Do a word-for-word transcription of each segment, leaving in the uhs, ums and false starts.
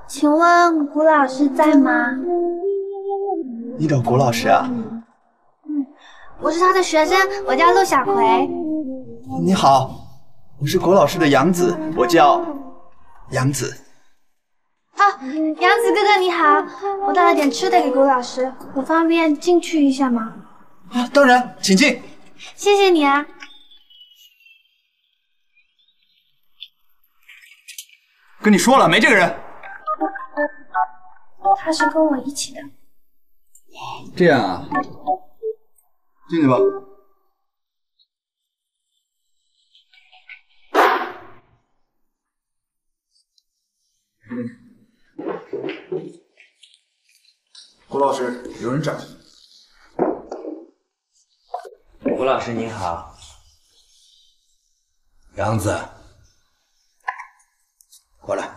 请问谷老师在吗？ 你找谷老师啊？ 嗯，我是他的学生，我叫陆小葵。 你好，我是谷老师的养子，我叫杨子。 啊，杨子哥哥你好，我带了点吃的给谷老师，我方便进去一下吗？ 啊，当然，请进。 谢谢你啊。 跟你说了，没这个人。 他是跟我一起的。 这样啊，进去吧。谷老师，有人找你。 谷老师您好。 杨子，过来。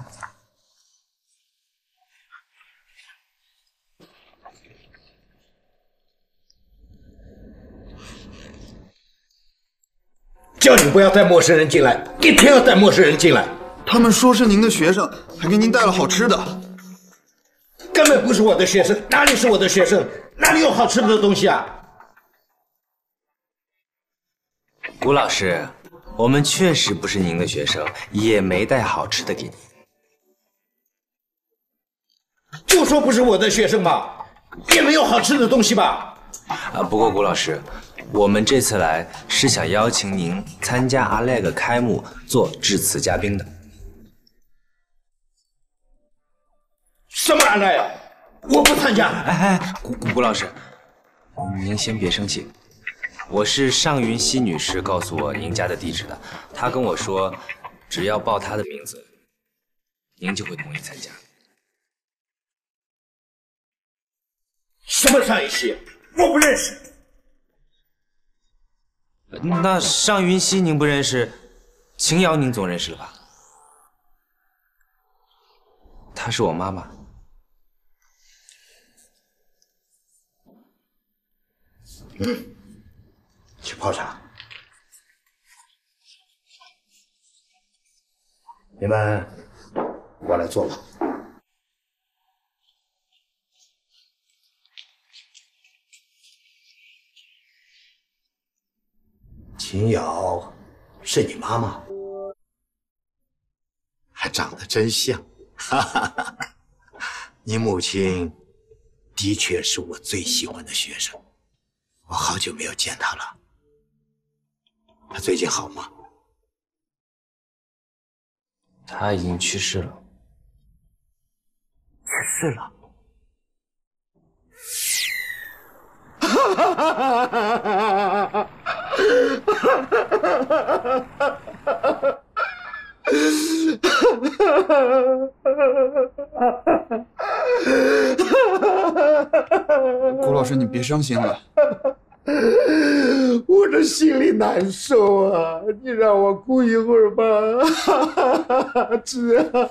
叫你不要带陌生人进来，一定要带陌生人进来。 他们说是您的学生，还给您带了好吃的。 根本不是我的学生，哪里是我的学生？哪里有好吃的东西啊？ 谷老师，我们确实不是您的学生，也没带好吃的给您。 就说不是我的学生吧，也没有好吃的东西吧？ 啊，不过谷老师，我们这次来是想邀请您参加阿莱个开幕做致辞嘉宾的。 什么阿赖呀？我不参加！ 哎哎，谷谷谷老师，您先别生气。我是尚云熙女士告诉我您家的地址的，她跟我说，只要报她的名字，您就会同意参加。 什么尚云熙？我不认识。 那尚云熙您不认识，秦瑶您总认识了吧？她是我妈妈。 嗯，去泡茶。你们过来坐吧。秦瑶是你妈妈，还长得真像。哈哈哈！你母亲的确是我最喜欢的学生，我好久没有见她了。她最近好吗？ 她已经去世了。 去世了。 谷老师，你别伤心了。 我这心里难受啊！你让我哭一会儿吧，子啊！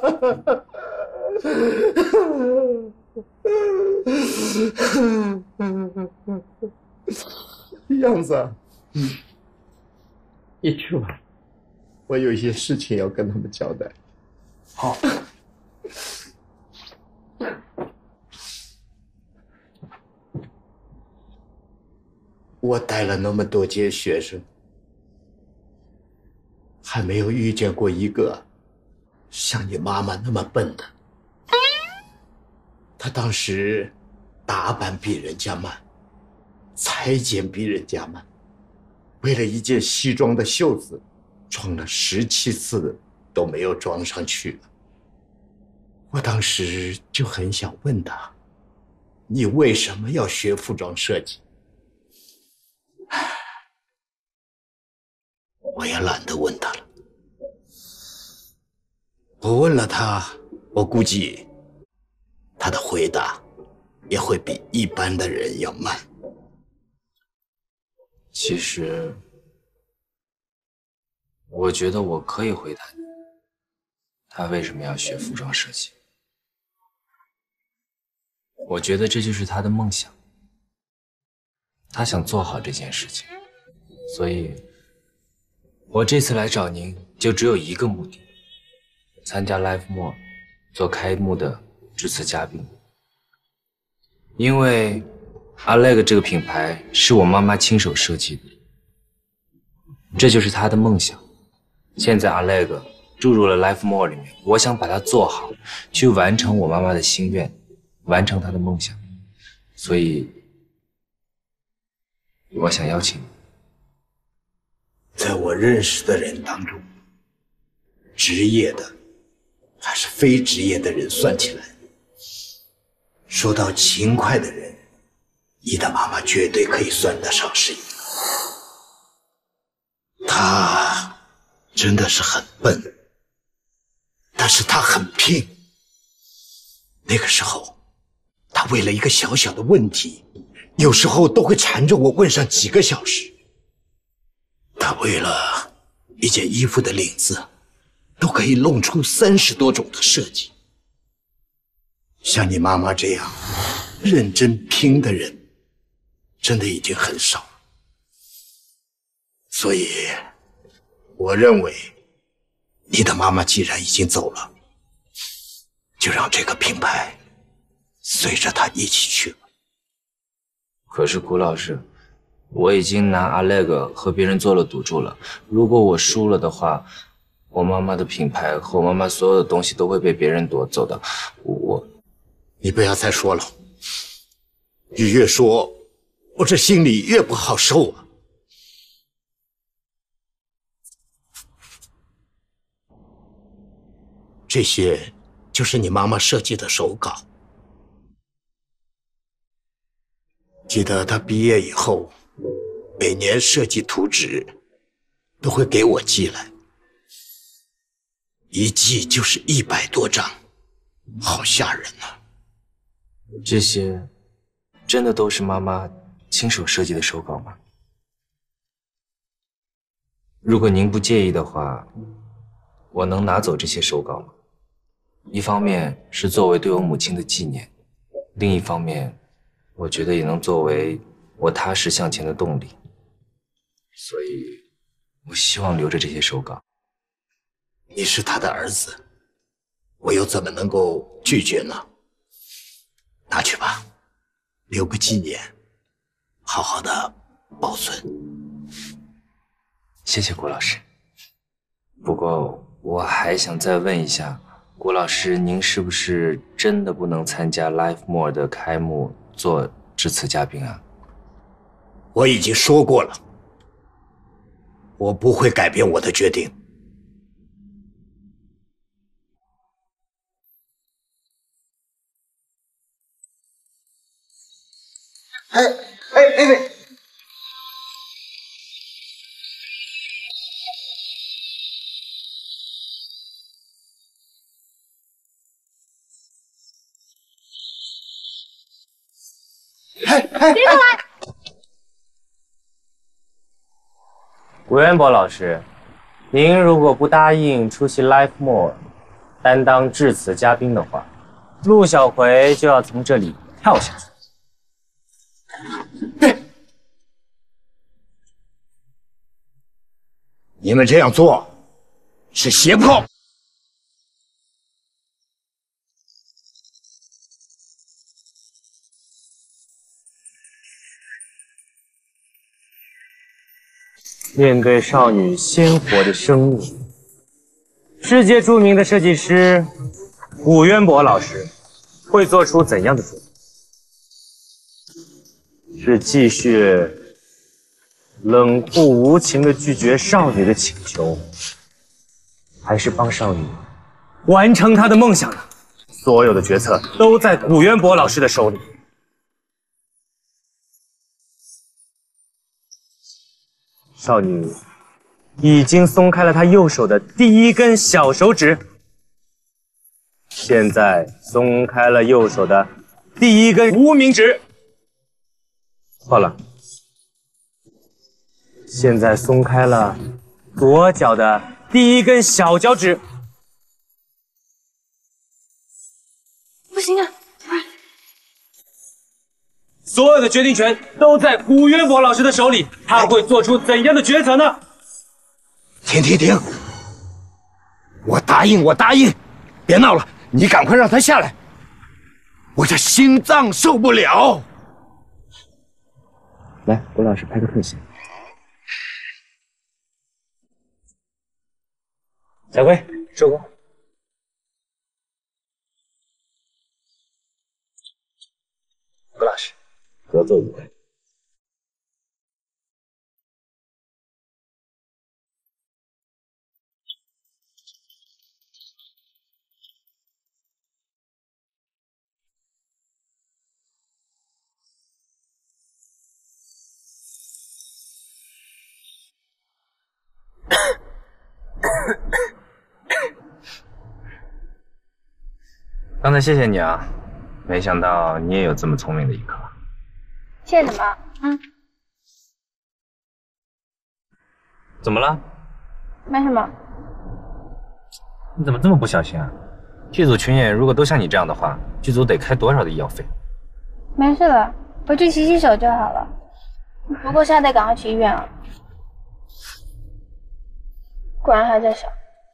样子，嗯，你去吧，我有一些事情要跟他们交代。 好。 我带了那么多届学生，还没有遇见过一个像你妈妈那么笨的。她当时打扮比人家慢，裁剪比人家慢，为了一件西装的袖子，装了十七次都没有装上去。我当时就很想问她，你为什么要学服装设计？我也懒得问他了。我问了他，我估计他的回答也会比一般的人要慢。 其实，我觉得我可以回答你，他为什么要学服装设计。我觉得这就是他的梦想，他想做好这件事情，所以我这次来找您就只有一个目的，参加 Live More 做开幕的致辞嘉宾，因为 Alec 这个品牌是我妈妈亲手设计的，这就是她的梦想。现在 Alec 注入了 Life More 里面，我想把它做好，去完成我妈妈的心愿，完成她的梦想。所以，我想邀请你。 在我认识的人当中，职业的还是非职业的人算起来，说到勤快的人，你的妈妈绝对可以算得上是一个。她真的是很笨，但是她很拼。那个时候，她为了一个小小的问题，有时候都会缠着我问上几个小时。她为了一件衣服的领子，都可以弄出三十多种的设计。像你妈妈这样认真拼的人，真的已经很少了。所以，我认为，你的妈妈既然已经走了，就让这个品牌随着她一起去吧。 可是顾老师，我已经拿 Alec 和别人做了赌注了，如果我输了的话，我妈妈的品牌和我妈妈所有的东西都会被别人夺走的。我， 你不要再说了，你越说，我这心里越不好受啊。这些就是你妈妈设计的手稿。记得她毕业以后，每年设计图纸都会给我寄来，一寄就是一百多张，好吓人啊！ 这些真的都是妈妈亲手设计的手稿吗？如果您不介意的话，我能拿走这些手稿吗？一方面是作为对我母亲的纪念，另一方面，我觉得也能作为我踏实向前的动力。所以，我希望留着这些手稿。 你是他的儿子，我又怎么能够拒绝呢？拿去吧，留个纪念，好好的保存。 谢谢顾老师。不过我还想再问一下，顾老师，您是不是真的不能参加 Life More 的开幕做致辞嘉宾啊？ 我已经说过了，我不会改变我的决定。 哎哎哎喂！哎哎！ 别过来！ 古渊博老师，您如果不答应出席 Life More， 担当致辞嘉宾的话，陆小葵就要从这里跳下去。 你们这样做是胁迫。 面对少女鲜活的生命，世界著名的设计师古渊博老师会做出怎样的决定？是继续冷酷无情地拒绝少女的请求，还是帮少女完成她的梦想呢？所有的决策都在古渊博老师的手里。少女已经松开了她右手的第一根小手指，现在松开了右手的第一根无名指。错了，现在松开了左脚的第一根小脚趾。 不行啊！ 所有的决定权都在古渊博老师的手里，他会做出怎样的决策呢？ 停停停！我答应，我答应，别闹了，你赶快让他下来。 我这心脏受不了。 来，郭老师拍个特写。小龟，收工。郭老师，合作愉快。 刚才谢谢你啊，没想到你也有这么聪明的一刻。 谢谢什么？嗯， 怎么了？ 没什么。 你怎么这么不小心啊？剧组群演如果都像你这样的话，剧组得开多少的医药费？ 没事了，回去洗洗手就好了。不过现在得赶快去医院了。果然还在想。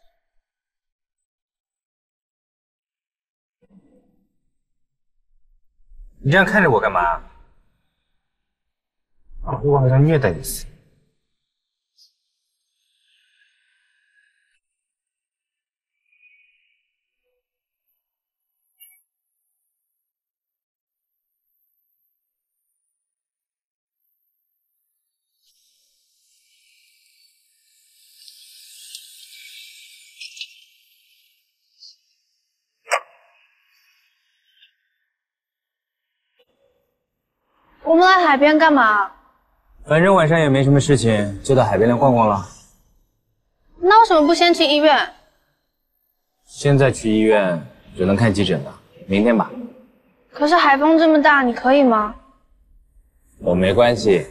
你这样看着我干嘛？啊，我好像虐待你似的。 我们来海边干嘛？ 反正晚上也没什么事情，就到海边来逛逛了。 那为什么不先去医院？ 现在去医院只能看急诊了，明天吧。 可是海风这么大，你可以吗？ 我没关系。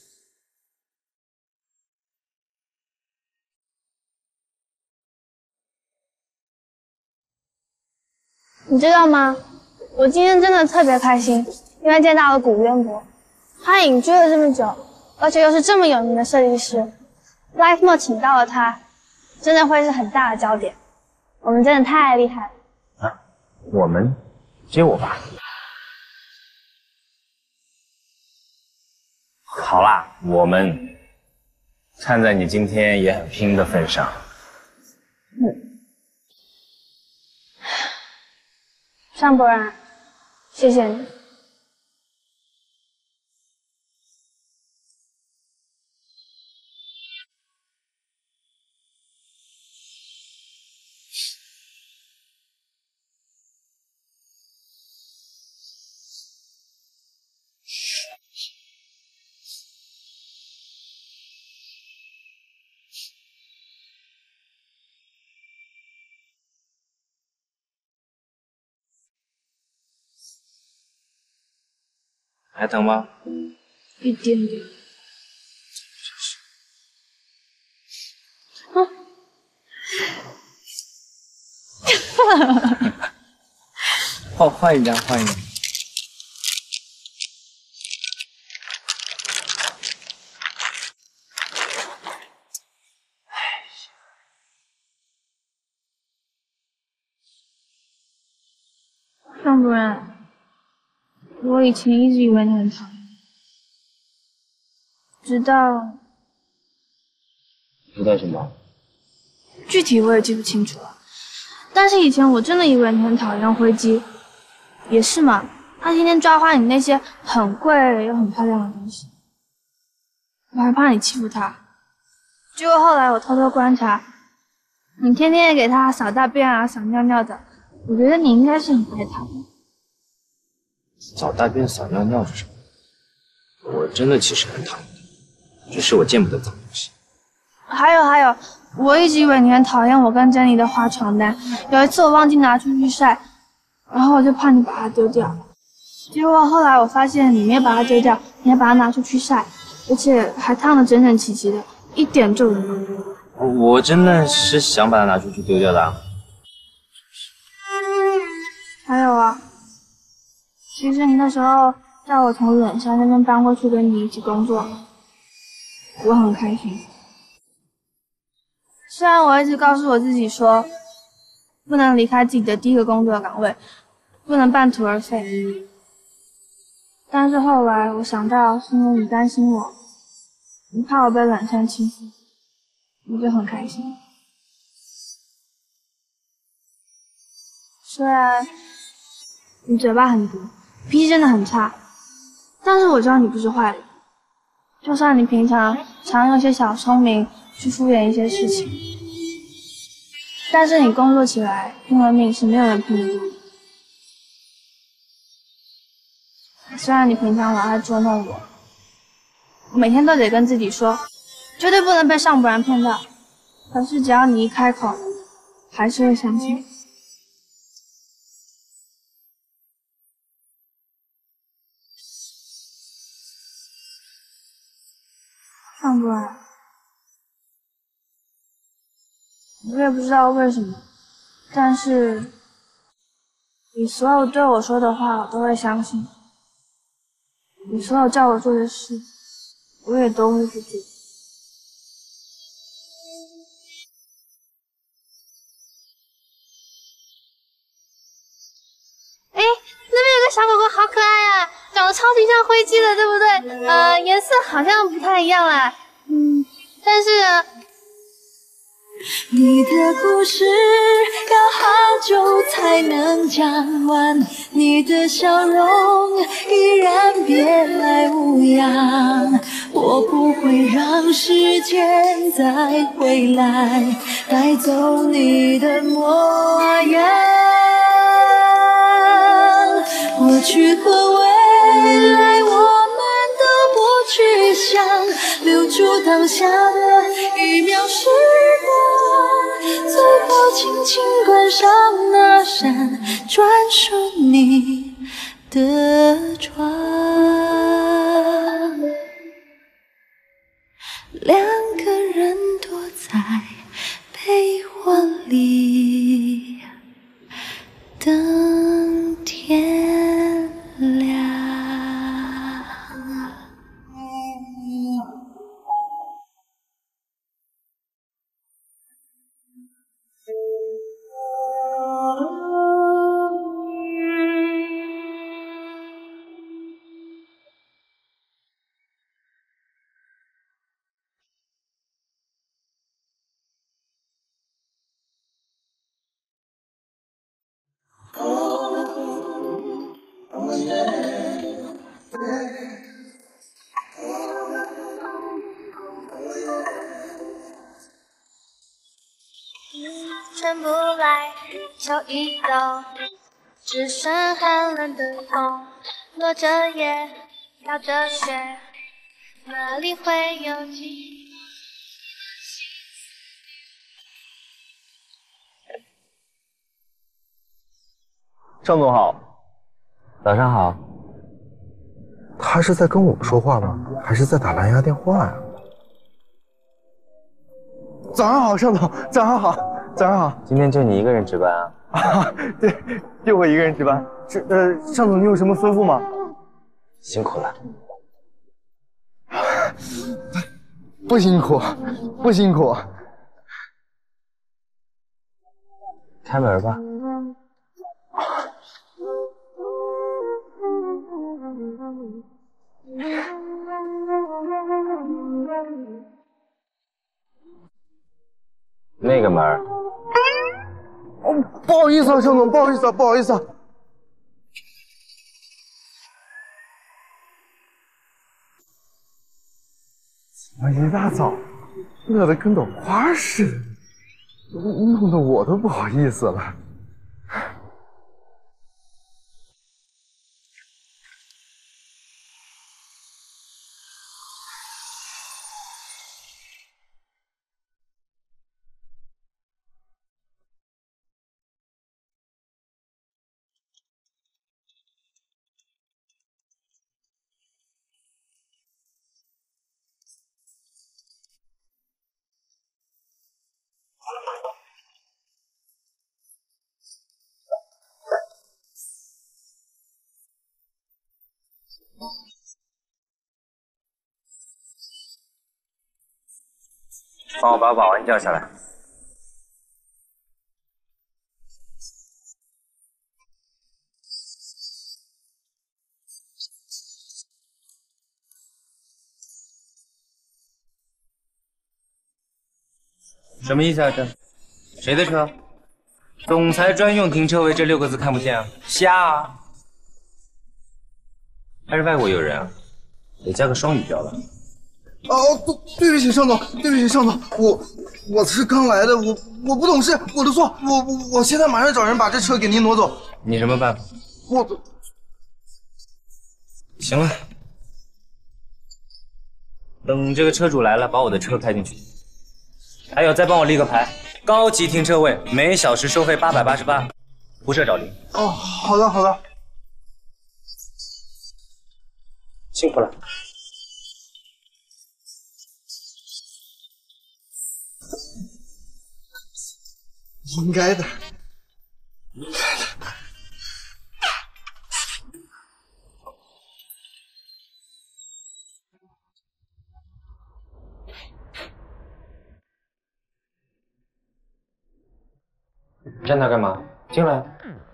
你知道吗？我今天真的特别开心，因为见到了古渊博。他隐居了这么久，而且又是这么有名的设计师 ，LifeMode 请到了他，真的会是很大的焦点。我们真的太厉害了。 啊，我们只有我吧。好啦，我们看在你今天也很拼的份上。 嗯，尚博然，谢谢你。 还疼吗？ 一点点。啊！ 换换一张，换一张。 尚主任。我以前一直以为你很讨厌，直到…… 知道什么？ 具体我也记不清楚了。但是以前我真的以为你很讨厌灰机，也是嘛，他天天抓花你那些很贵又很漂亮的东西，我还怕你欺负他。结果后来我偷偷观察，你天天也给他扫大便啊、扫尿尿的，我觉得你应该是很爱他的。 扫大便、扫尿尿是什么？我真的其实很讨厌它，只是我见不得脏东西。 还有还有，我一直以为你很讨厌我跟珍妮的花床单，有一次我忘记拿出去晒，然后我就怕你把它丢掉。结果后来我发现你没把它丢掉，你还把它拿出去晒，而且还烫得整整齐齐的，一点皱纹都没有。 我真的是想把它拿出去丢掉的啊。 还有啊。其实你那时候叫我从远山那边搬过去跟你一起工作，我很开心。虽然我一直告诉我自己说，不能离开自己的第一个工作岗位， 不能半途而废。但是后来我想到是因为你担心我，你怕我被冷山欺负，我就很开心。虽然你嘴巴很毒，脾气真的很差，但是我知道你不是坏人。就算你平常常用些小聪明去敷衍一些事情，但是你工作起来拼了命是没有人拼得过。虽然你平常老爱捉弄我，我每天都得跟自己说，绝对不能被上不然骗到。可是只要你一开口，还是会相信。上不然，我也不知道为什么，但是你所有对我说的话，我都会相信。你所有叫我做的事，我也都会去做。哎，那边有个小狗狗，好可爱啊，长得超级像灰鸡的，对不对？呃，颜色好像不太一样啦。嗯，但是。 你的故事要好久才能讲完，你的笑容依然别来无恙。我不会让时间再回来带走你的模样。过去和未来我们都不去想，留住当下的一秒时光，最后轻轻关上那扇专属你的窗。两个人躲在被窝里，等天亮。 晨不来，秋已走，只剩寒冷的风，落着叶，飘着雪，哪里会有晴？ 郑总好。 早上好。 他是在跟我说话吗？还是在打蓝牙电话呀？早上好，盛总。早上好，早上好。 今天就你一个人值班啊？ 啊，对，就我一个人值班。是呃，盛总，你有什么吩咐吗？ 辛苦了。 不辛苦，不辛苦。 开门吧。那个门。 哦，不好意思啊，盛总，不好意思啊，不好意思啊。怎么一大早饿得跟朵花似的，弄得我都不好意思了。 帮我把保安叫下来。 什么意思啊？这谁的车？总裁专用停车位这六个字看不见啊？瞎啊？还是外国友人啊？得加个双语标吧？ 哦，对对不起，尚总，对不起，尚总，我我是刚来的，我我不懂事，我的错，我我我现在马上找人把这车给您挪走。 你什么办法？ 我行了，等这个车主来了，把我的车开进去。还有，再帮我立个牌，高级停车位，每小时收费八百八十八，不设找零。 哦，好的好的， 辛苦了。 应该的。 站那干嘛？进来。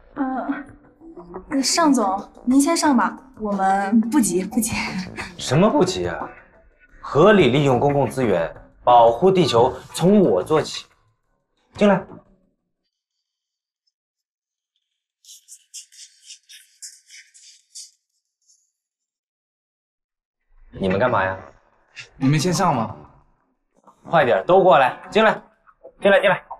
呃，尚总，您先上吧，我们不急不急。 什么不急啊？合理利用公共资源，保护地球，从我做起。进来。你们干嘛呀？ 你们先上吗？ 快点，都过来，进来，进来，进来。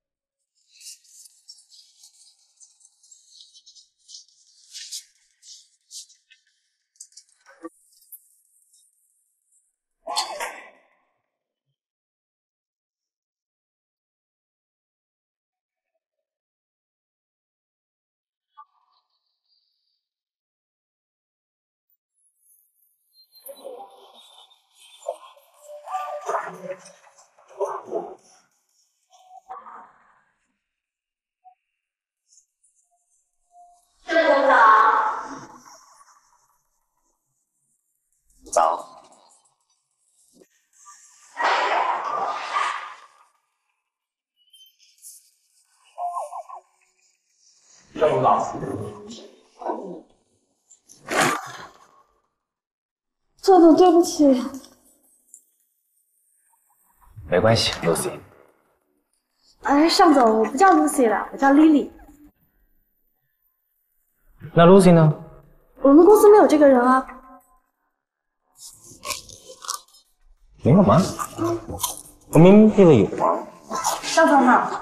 早。这么早？ 赵总，对不起。 没关系 ，Lucy。 哎，尚总，我不叫 Lucy 了，我叫 Lily。 那 Lucy 呢？ 我们公司没有这个人啊。 没有吗？我明明记得有啊。 尚总好。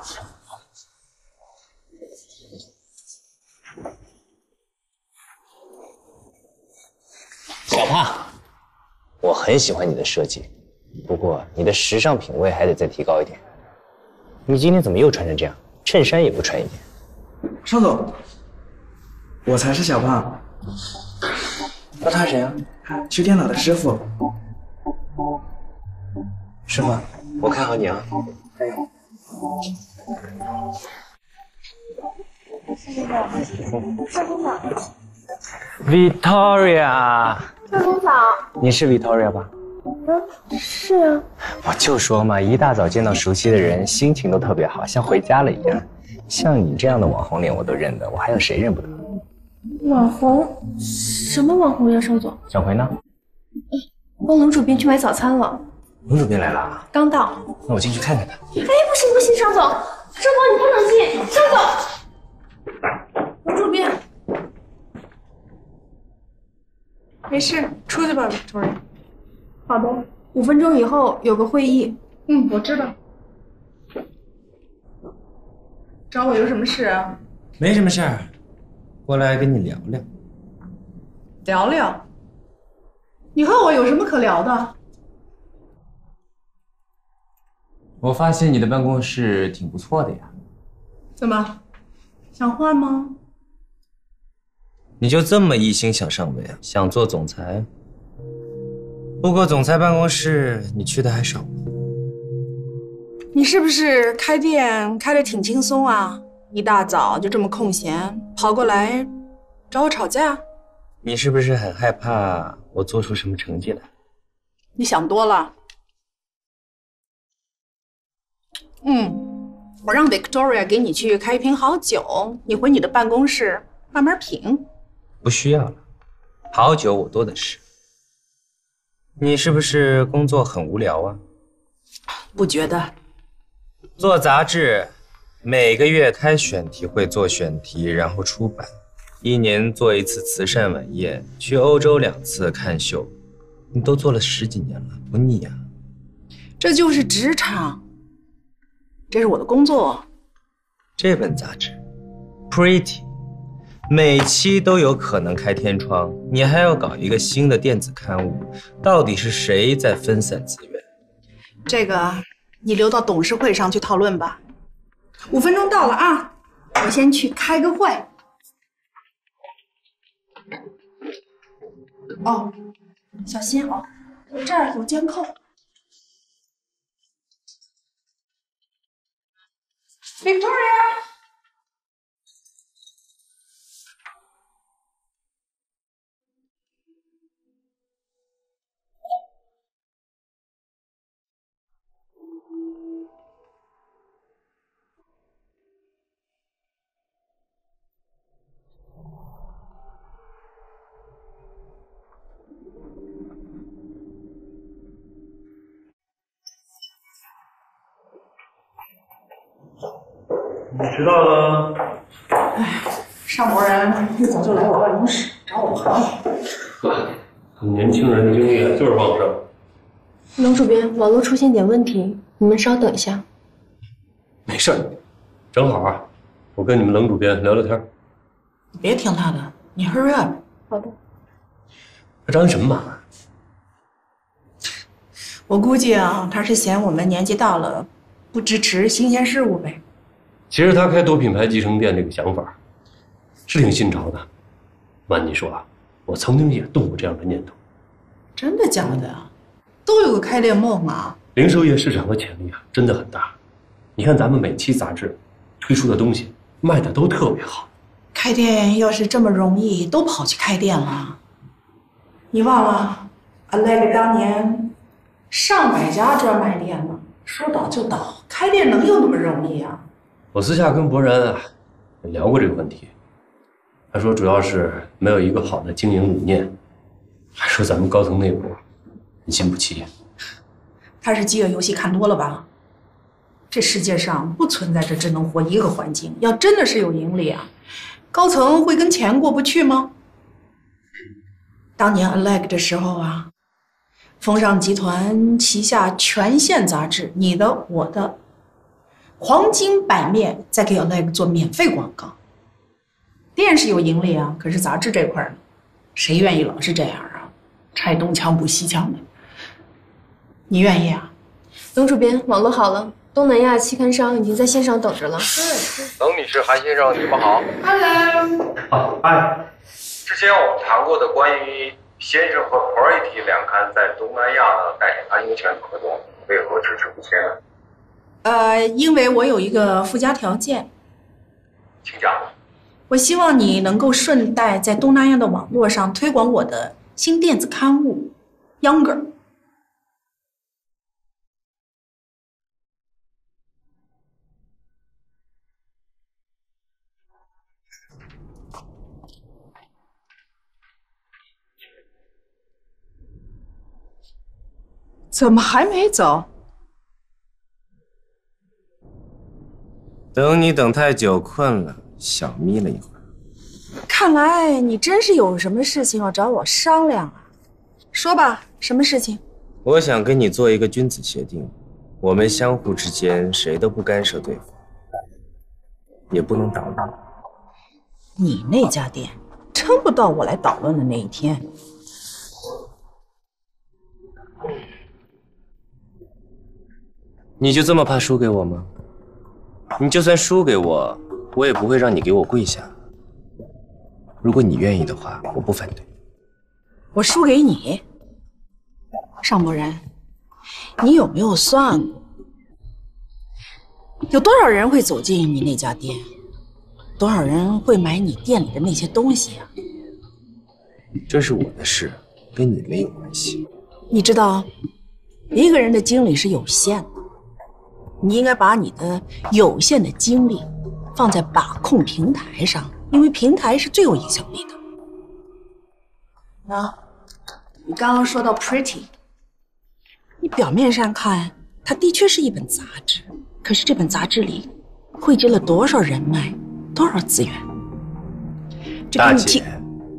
小胖，我很喜欢你的设计，不过你的时尚品味还得再提高一点。你今天怎么又穿成这样？衬衫也不穿一点。 尚总，我才是小胖。 那他谁啊？ 修电脑的师傅。 师傅，我看好你啊！加油！ 赵总早。 Victoria， 赵总早。 你是 Victoria 吧？ 嗯，是啊。 我就说嘛，一大早见到熟悉的人，心情都特别好，像回家了一样。像你这样的网红脸我都认得，我还有谁认不得？ 网红？什么网红呀，邵总？ 小葵呢？ 帮龙主编去买早餐了。 龙主编来了， 刚到。 那我进去看看他。 哎，不行不行，邵总，邵总你不能进，邵总。龙主编。 没事，出去吧 ，Victoria。好的，五分钟以后有个会议。嗯，我知道。找我有什么事啊？ 没什么事儿，过来跟你聊聊。 聊聊。你和我有什么可聊的？ 我发现你的办公室挺不错的呀。 怎么，想换吗？ 你就这么一心想上位啊？想做总裁？不过总裁办公室你去的还少。 你是不是开店开得挺轻松啊？一大早就这么空闲，跑过来找我吵架？ 你是不是很害怕我做出什么成绩来？ 你想多了。嗯，我让 Victoria 给你去开一瓶好酒，你回你的办公室慢慢品。 不需要了，好酒我多的是。你是不是工作很无聊啊？ 不觉得。 做杂志，每个月开选题会做选题，然后出版，一年做一次慈善晚宴，去欧洲两次看秀，你都做了十几年了，不腻呀？ 这就是职场，这是我的工作。 这本杂志 ，Pretty， 每期都有可能开天窗，你还要搞一个新的电子刊物，到底是谁在分散资源？ 这个你留到董事会上去讨论吧。五分钟到了啊，我先去开个会。哦，小心哦，我这儿有监控。Victoria。 你迟到了。 哎，上博人一早就来我办公室找我谈。 呵，年轻人的精力就是旺盛。 龙主编，网络出现点问题，你们稍等一下。 没事儿，正好啊，我跟你们冷主编聊聊天。 你别听他的，你 hurry up。 好的。 他找你什么麻烦？ 我估计啊，他是嫌我们年纪大了，不支持新鲜事物呗。 其实他开多品牌集成店这个想法是挺新潮的。瞒你说啊，我曾经也动过这样的念头。 真的假的？都有个开店梦啊！ 零售业市场的潜力啊，真的很大。你看咱们每期杂志推出的东西卖的都特别好。 开店要是这么容易，都跑去开店了。你忘了 Alec 当年上百家专卖店呢，说倒就倒，开店能有那么容易啊？ 我私下跟博然啊也聊过这个问题，他说主要是没有一个好的经营理念，还说咱们高层内部人心不齐。 他是饥饿游戏看多了吧？这世界上不存在着只能活一个环境，要真的是有盈利啊，高层会跟钱过不去吗？当年 Alec 的时候啊，风尚集团旗下全线杂志，你的我的，黄金版面在给 Alec 做免费广告。店是有盈利啊，可是杂志这块呢，谁愿意老是这样啊？拆东墙补西墙的。你愿意啊？ 龙主编，网络好了，东南亚期刊商已经在线上等着了。 冷女士、韩先生，你们好。 Hello。 好，哎。 之前我们谈过的关于先生和 Pretty 两刊在东南亚的代理发行权合同，为何迟迟不签？ 呃，因为我有一个附加条件。 请讲。 我希望你能够顺带在东南亚的网络上推广我的新电子刊物《Younger》。怎么还没走？ 等你等太久，困了，小眯了一会儿。 看来你真是有什么事情要找我商量啊！说吧，什么事情？ 我想跟你做一个君子协定，我们相互之间谁都不干涉对方，也不能捣乱。 你那家店撑不到我来捣乱的那一天。 你就这么怕输给我吗？你就算输给我，我也不会让你给我跪下。如果你愿意的话，我不反对。 我输给你，尚博然，你有没有算过，有多少人会走进你那家店？多少人会买你店里的那些东西啊？ 这是我的事，跟你没有关系。 你知道，一个人的精力是有限的。你应该把你的有限的精力放在把控平台上，因为平台是最有影响力的。那，你刚刚说到 Pretty， 你表面上看，它的确是一本杂志， 可是这本杂志里汇集了多少人脉，多少资源？这大跟你听姐，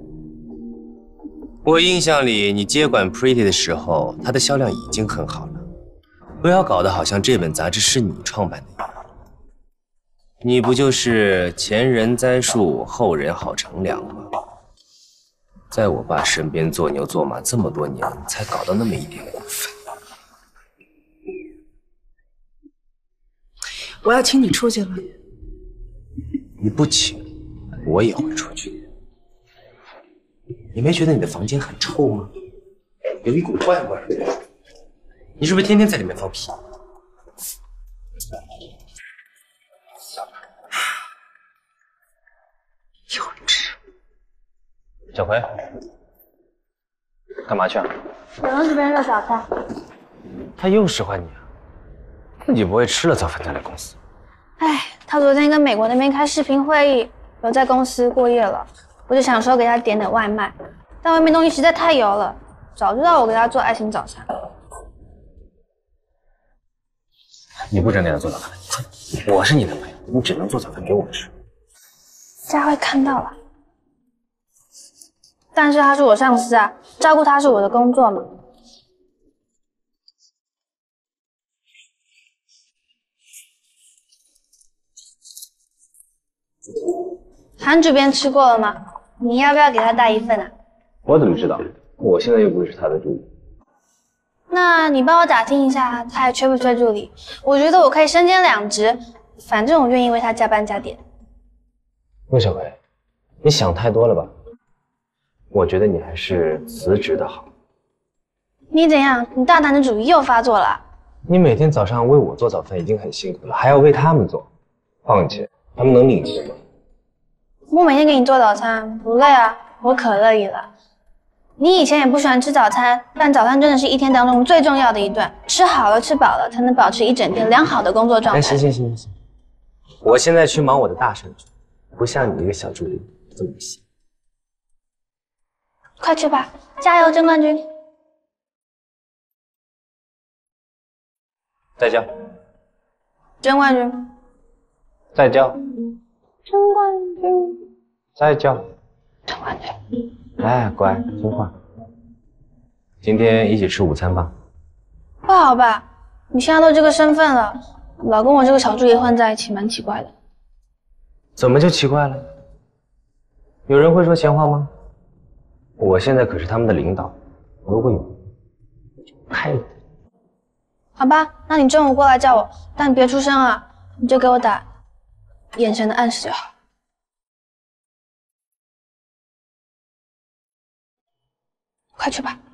我印象里你接管 Pretty 的时候，它的销量已经很好了，不要搞得好像这本杂志是你创办的一样。你不就是前人栽树，后人好乘凉吗？在我爸身边做牛做马这么多年，才搞到那么一点股份。 我要请你出去了。 你不请，我也会出去。你没觉得你的房间很臭吗？有一股怪味儿。你是不是天天在里面放屁？ 幼稚。 小葵，干嘛去啊？ 小杨这边热早餐。 他又使唤你啊？自己不会吃了早饭再来公司？ 哎，他昨天跟美国那边开视频会议，留在公司过夜了。我就想说给他点点外卖，但外面东西实在太油了，早知道我给他做爱心早餐。 你不准给他做早饭，我是你男朋友，你只能做早饭给我吃。 佳慧看到了，但是他是我上司啊，照顾他是我的工作嘛。韩主编吃过了吗？你要不要给他带一份啊？ 我怎么知道？我现在又不是他的助理。 那你帮我打听一下，他还缺不缺助理？我觉得我可以身兼两职，反正我愿意为他加班加点。 陆小葵，你想太多了吧？我觉得你还是辞职的好。 你怎样？你大男子主义又发作了？ 你每天早上为我做早饭已经很辛苦了，还要为他们做，况且他们能领情吗？ 我每天给你做早餐不累啊，我可乐意了。你以前也不喜欢吃早餐，但早餐真的是一天当中最重要的一顿，吃好了吃饱了，才能保持一整天良好的工作状态。 哎，行行行行，我现在去忙我的大事去，不像你一个小助理这么细。 快去吧，加油，甄冠军！ 再叫， 甄冠军， 再叫， 甄冠军， 再叫， 甄冠军。 哎，乖，听话。今天一起吃午餐吧。 不好吧？你现在都这个身份了，老跟我这个小助理混在一起，蛮奇怪的。 怎么就奇怪了？有人会说闲话吗？我现在可是他们的领导，如果有，就开了。 好吧，那你中午过来叫我，但你别出声啊，你就给我打眼神的暗示就好。快去吧。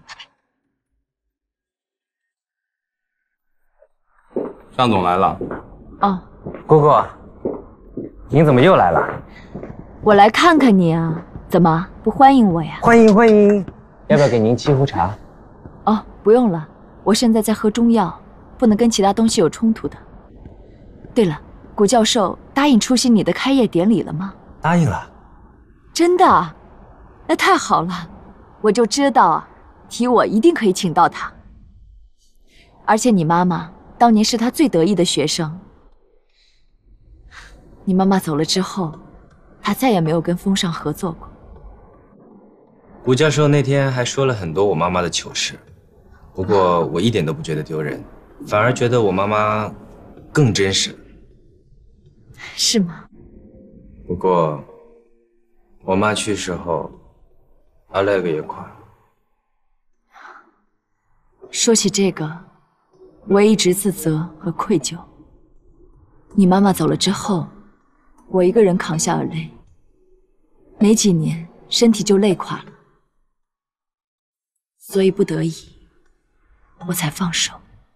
向总来了。 哦， 姑姑，您怎么又来了？ 我来看看你啊，怎么不欢迎我呀？ 欢迎欢迎，要不要给您沏壶茶？ 哦，不用了，我现在在喝中药，不能跟其他东西有冲突的。对了，谷教授答应出席你的开业典礼了吗？ 答应了。 真的啊？那太好了，我就知道啊，提我一定可以请到他。而且你妈妈当年是他最得意的学生。你妈妈走了之后，他再也没有跟风尚合作过。 谷教授那天还说了很多我妈妈的糗事，不过我一点都不觉得丢人，反而觉得我妈妈更真实了。 是吗？ 不过我妈去世后，阿赖个也垮了。 说起这个，我也一直自责和愧疚。你妈妈走了之后，我一个人扛下了累，没几年身体就累垮了，所以不得已，我才放手。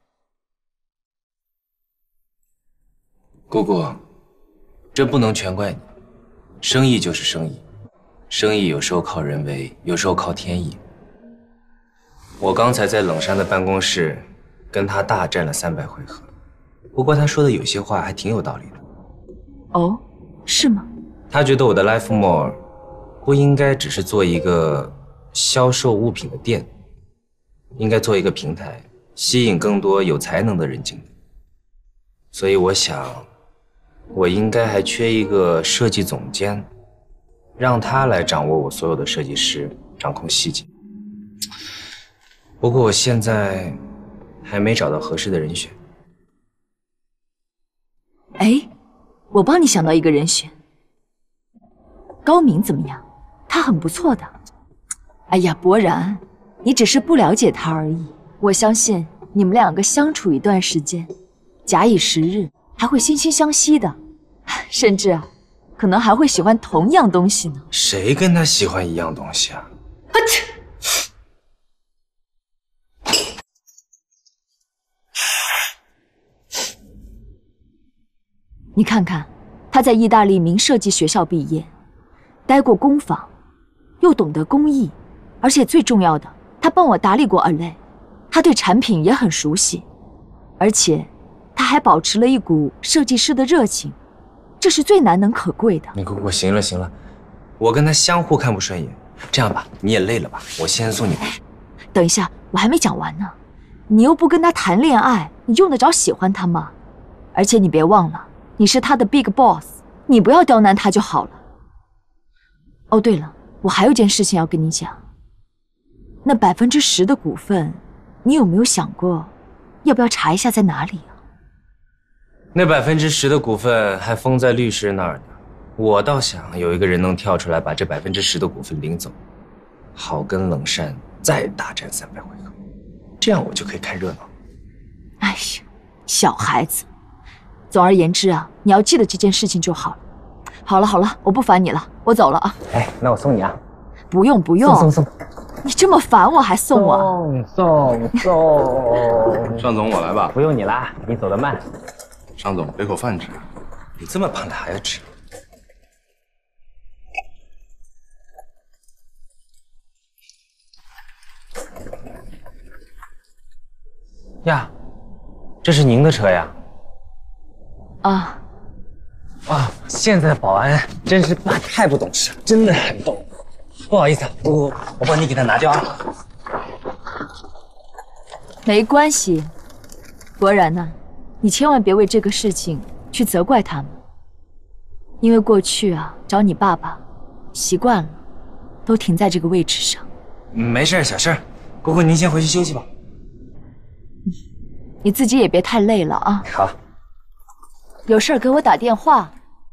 姑姑，这不能全怪你，生意就是生意，生意有时候靠人为，有时候靠天意。我刚才在冷山的办公室跟他大战了三百回合，不过他说的有些话还挺有道理的。 哦，是吗？ 他觉得我的 Life More 不应该只是做一个销售物品的店，应该做一个平台，吸引更多有才能的人进来。 所以我想，我应该还缺一个设计总监，让他来掌握我所有的设计师，掌控细节。不过我现在还没找到合适的人选。 哎，我帮你想到一个人选，高明怎么样？他很不错的。哎呀，博然，你只是不了解他而已。我相信你们两个相处一段时间，假以时日，还会惺惺相惜的，甚至啊，可能还会喜欢同样东西呢。 谁跟他喜欢一样东西啊？ 啊切！你看看，他在意大利名设计学校毕业，待过工坊，又懂得工艺，而且最重要的，他帮我打理过 Olay， 他对产品也很熟悉，而且他还保持了一股设计师的热情，这是最难能可贵的。 你给我行了行了，我跟他相互看不顺眼。这样吧，你也累了吧，我先送你回去。 等一下，我还没讲完呢。你又不跟他谈恋爱，你用得着喜欢他吗？而且你别忘了，你是他的 big boss， 你不要刁难他就好了。哦，对了，我还有件事情要跟你讲。那百分之十的股份，你有没有想过，要不要查一下在哪里啊？ 那百分之十的股份还封在律师那儿呢，我倒想有一个人能跳出来把这百分之十的股份领走，好跟冷杉再大战三百回合，这样我就可以看热闹。 哎呀，小孩子。总而言之啊，你要记得这件事情就好了。好了好了，我不烦你了，我走了啊。 哎，那我送你啊。 不用不用， 送送送。 你这么烦我还送我？ 送送送。 尚总，我来吧。 不用你啦，你走得慢。 尚总，给口饭吃。 你这么胖，他还要吃？呀，这是您的车呀？ 啊啊！现在的保安真是太不懂事，真的很逗。不好意思，我我帮你给他拿掉啊。 没关系，博然呐、啊，你千万别为这个事情去责怪他们，因为过去啊找你爸爸习惯了，都停在这个位置上。 没事，小事。姑姑您先回去休息吧。 你自己也别太累了啊。 好。 有事儿给我打电话。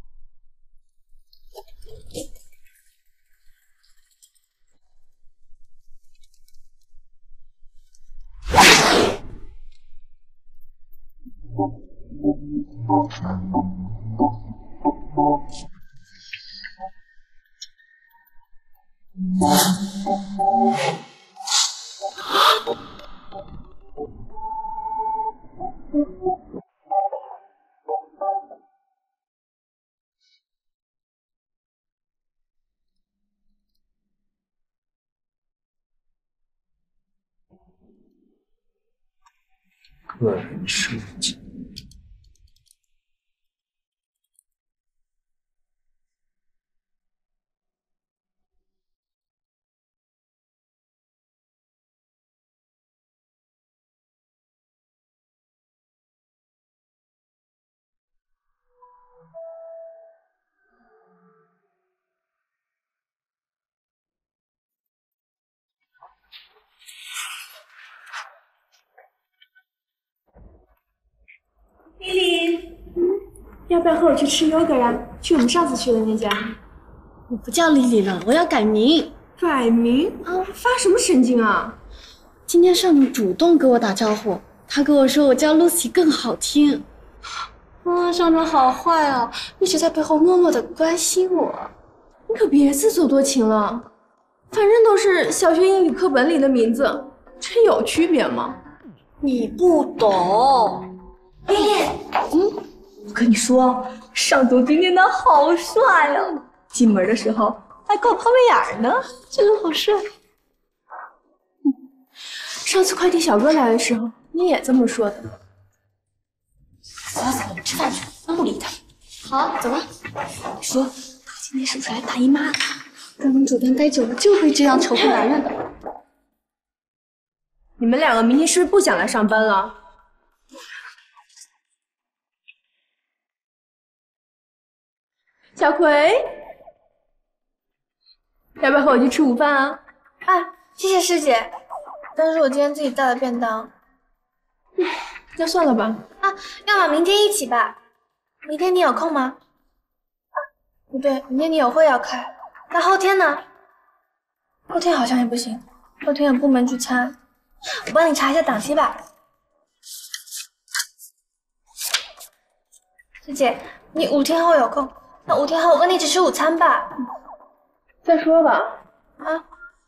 个人设计。 丽丽，嗯，要不要和我去吃 yogurt 呀？去我们上次去的那家。 我不叫丽丽了，我要改名。 改名？啊，发什么神经啊？ 今天上午主动跟我打招呼，他跟我说我叫 Lucy 更好听。啊，上面好坏啊，一直在背后默默的关心我。 你可别自作多情了，反正都是小学英语课本里的名字，这有区别吗？ 你不懂。 丽丽，嗯，我跟你说，上总今天他好帅啊！进门的时候还给我抛媚眼呢， 真的好帅。 嗯，上次快递小哥来的时候，你也这么说的。走了走了，吃饭去，不理他。 好，走了。 你说他今天是不是来大姨妈的？跟你酒店待久了就会这样丑化男人的。你们两个明天是不是不想来上班了？ 小葵，要不要和我去吃午饭啊？ 啊，谢谢师姐，但是我今天自己带了便当。 嗯，那算了吧。 啊，要么明天一起吧。明天你有空吗？啊，不对，明天你有会要开。那后天呢？后天好像也不行，后天有部门聚餐。我帮你查一下档期吧。师姐，你五天后有空，那五天后我跟你一起吃午餐吧。 再说吧。 啊。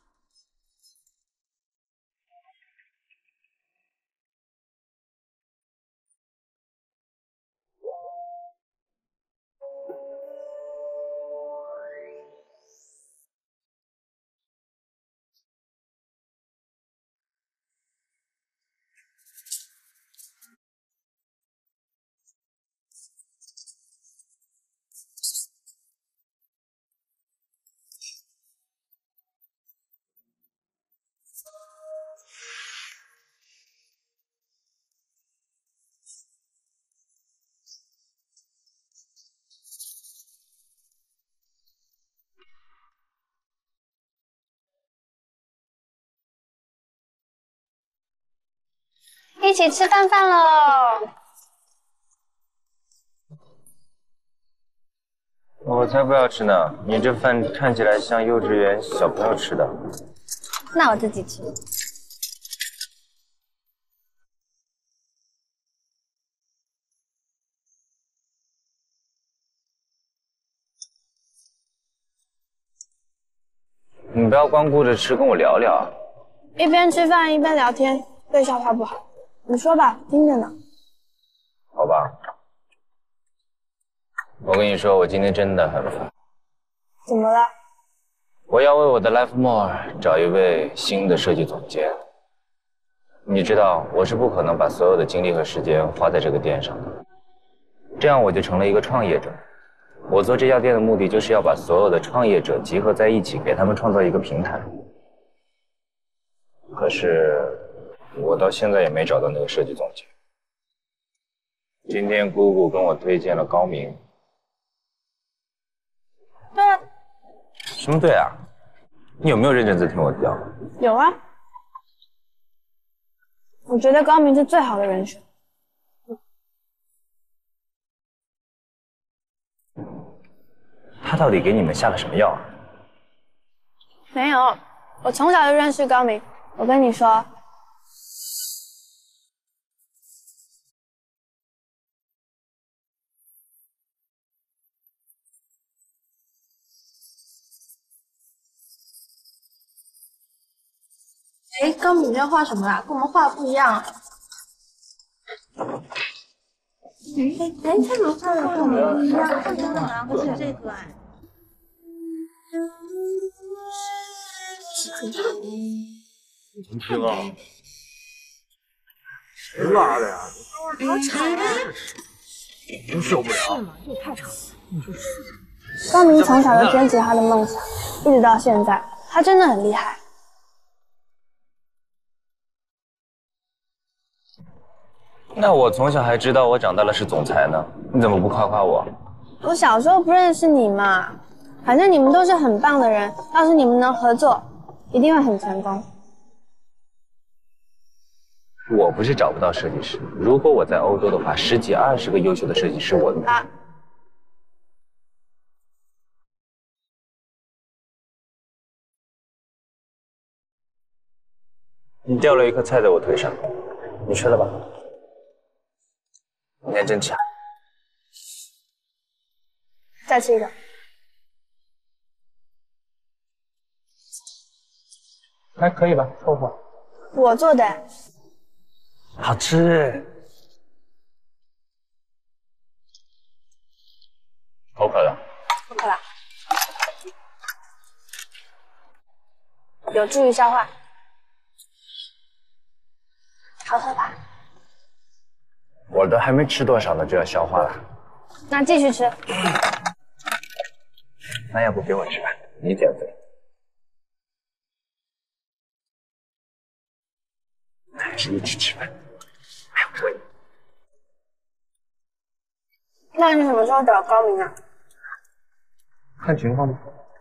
一起吃饭饭喽！ 我才不要吃呢！你这饭看起来像幼稚园小朋友吃的。 那我自己吃。 你不要光顾着吃，跟我聊聊。 一边吃饭一边聊天，对消化不好。你说吧，听着呢。 好吧。我跟你说，我今天真的很烦。 怎么了？ 我要为我的 Life More 找一位新的设计总监。你知道，我是不可能把所有的精力和时间花在这个店上的，这样我就成了一个创业者。我做这家店的目的就是要把所有的创业者集合在一起，给他们创造一个平台。可是，我到现在也没找到那个设计总监。今天姑姑跟我推荐了高明。 对啊。 什么对啊？你有没有认真在听我讲？ 有啊。我觉得高明是最好的人选。 他到底给你们下了什么药啊？ 没有，我从小就认识高明。我跟你说。 哎，高敏要画什么啊？跟我们画的不一样。哎哎，他怎么画的跟我们不一样？他真的拿不是这个哎。 你听啊，谁拉的呀？ 好吵啊！ 真受不了。 是吗？这也太吵了。 高明从小就坚持他的梦想，一直到现在，他真的很厉害。 那我从小还知道我长大了是总裁呢，你怎么不夸夸我？ 我小时候不认识你嘛，反正你们都是很棒的人，要是你们能合作，一定会很成功。 我不是找不到设计师，如果我在欧洲的话，十几二十个优秀的设计师我。 啊。 你掉了一颗菜在我腿上，你吃了吧。你还真强。 再吃一个。 还可以吧，凑合。 我做的。 好吃。口渴了。 不渴了。有助于消化。好喝吧？ 我都还没吃多少呢，就要消化了。 那继续吃。 那要不给我吃吧，你减肥。那还是一起吃吧。哎，我。 那你什么时候找高明啊？ 看情况吧。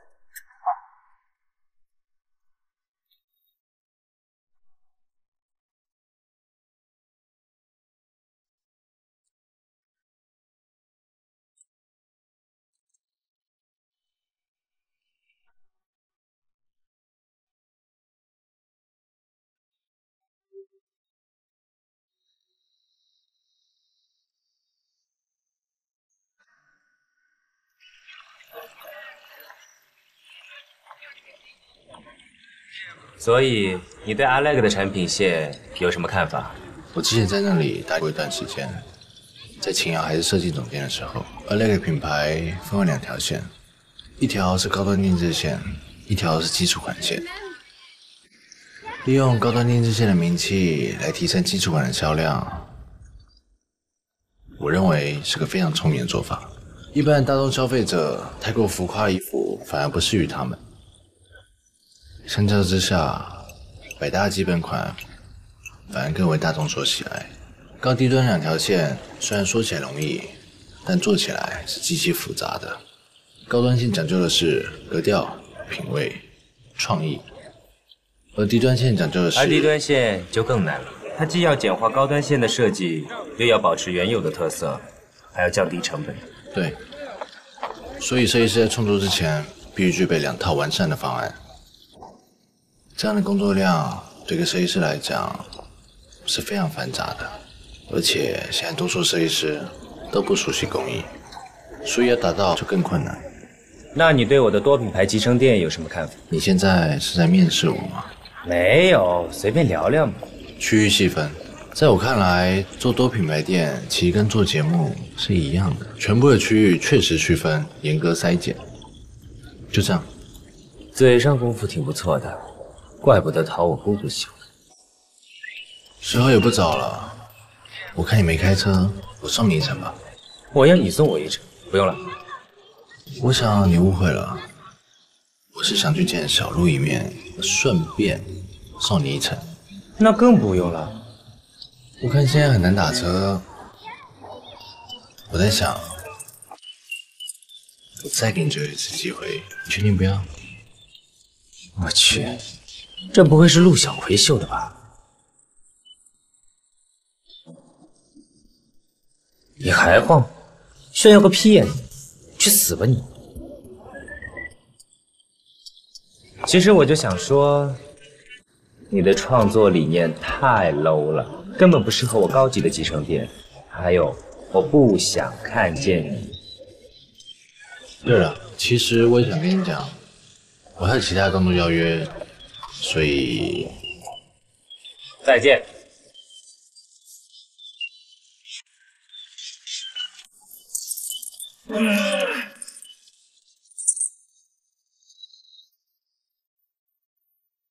所以你对阿莱克的产品线有什么看法？ 我之前在那里待过一段时间，在秦瑶还是设计总监的时候，阿莱克品牌分为两条线，一条是高端定制线，一条是基础款线。利用高端定制线的名气来提升基础款的销量，我认为是个非常聪明的做法。一般大众消费者太过浮夸的衣服反而不适于他们。相较之下，百搭基本款反而更为大众所喜爱。高低端两条线虽然说起来容易，但做起来是极其复杂的。高端线讲究的是格调、品味、创意，而低端线讲究的是…… 而低端线就更难了，它既要简化高端线的设计，又要保持原有的特色，还要降低成本。 对，所以设计师在创作之前必须具备两套完善的方案。这样的工作量对个设计师来讲是非常繁杂的，而且现在多数设计师都不熟悉工艺，所以要达到就更困难。 那你对我的多品牌集成店有什么看法？ 你现在是在面试我吗？ 没有，随便聊聊嘛。 区域细分，在我看来，做多品牌店其实跟做节目是一样的，全部的区域确实区分，严格筛检，就这样。 嘴上功夫挺不错的，怪不得讨我姑姑喜欢。 时候也不早了，我看你没开车，我送你一程吧。 我要你送我一程，不用了。 我想你误会了，我是想去见小鹿一面，顺便送你一程。 那更不用了。 我看现在很难打车，我在想，我再给你最后一次机会，你确定不要？ 我去，这不会是陆小葵秀的吧？你还晃，炫耀个屁呀！去死吧你！其实我就想说，你的创作理念太 low 了，根本不适合我高级的集成店。还有，我不想看见你。 对了，其实我也想跟你讲，我还有其他工作邀约，所以再见。嗯